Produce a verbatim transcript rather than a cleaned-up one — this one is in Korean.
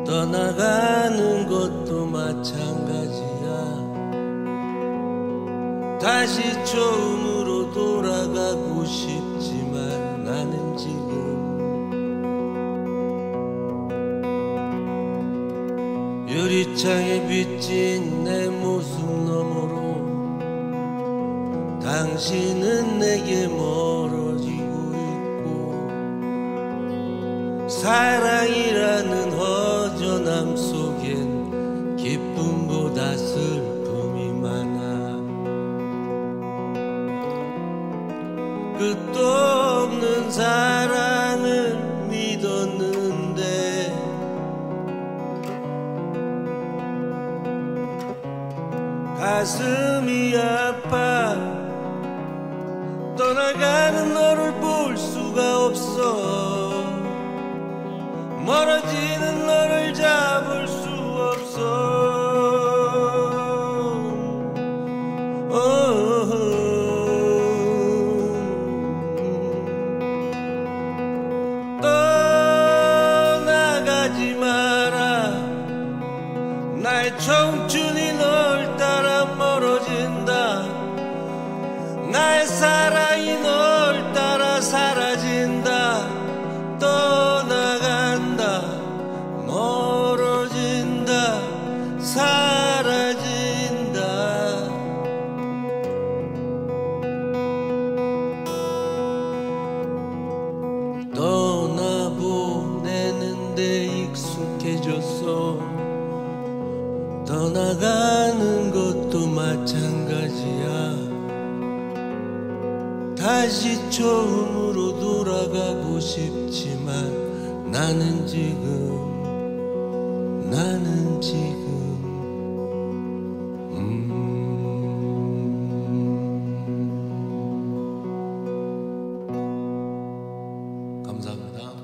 떠나가는 것도 마찬가지야. 다시 처음으로 돌아가고 싶지만 나는 지금 유리창에 비친 내 모습 너머로 당신은 내게 멀어지고 있고, 사랑이라는 허전함 속엔 기쁨보다 슬픔이 많아. 끝도 없는 사랑을 믿었는데 가슴이 아파. 떠나가는 너를 볼 수가 없어. 멀어지는 너를 잡을 수 없어. 떠나가지 마라. 나의 청춘이 널 따라 멀어진다. 나의 사랑이 널 따라 사라진다. 떠나간다. 멀어진다. 사라진다. 떠나보내는데 익숙해졌어. 떠나가는 것도 마찬가지야. 다시 처음으로 돌아가고 싶지만 나는 지금 나는 지금 음 감사합니다.